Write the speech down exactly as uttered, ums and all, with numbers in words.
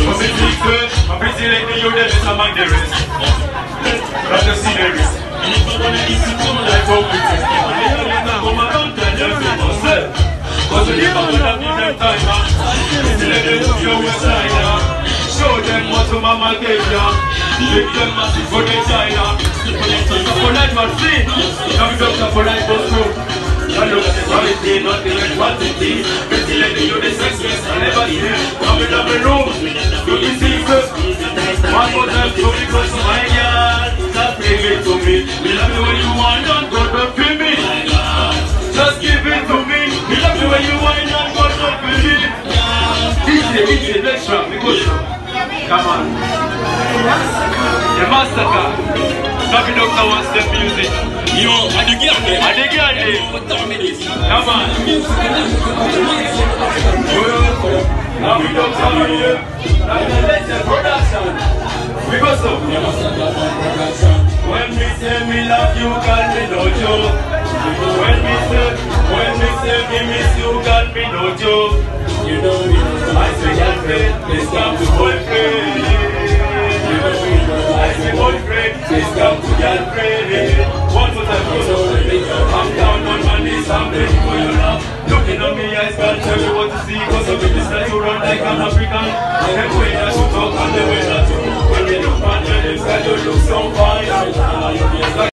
But me think good, I'm busy like the you them is among the rest. That's the sceneries. Like how we take it. When you never come around, tell them we must sell. Cause we never gonna give them time, man. Still let them look your west side, man. Show them what to mama gave ya. Make them massive for the China. For life was free. Now we don't for life was true. I look at the quality, not the quantity. Pretty lady, you the success, I never see. Come in the room, you the secret. One more time, so because my God, just give it to me. We love you when you want, don't go to feel me. Just give it to me. We love you when you want, don't go to feel me. Easy, easy, next round, we go through. Come on. The massacre. Nabi Doctor wants the music. Yo, I the girl there. I the girl there. Come on. Nabi Doctor here. Nabi Doctor production. We go so. When we say we love you, girl, we no joke. When we say, when we say we miss you, girl, we no joke. You know me. I say girlfriend, please come to boyfriend. You know me. I say boyfriend, please come to girlfriend. One more time, I'm down on my knees, I'm ready for your love. Looking at me, I can't tell you what to see. Cause of this that you run like an African. The way that you talk and the way that you move. When you look at me, you look so fine.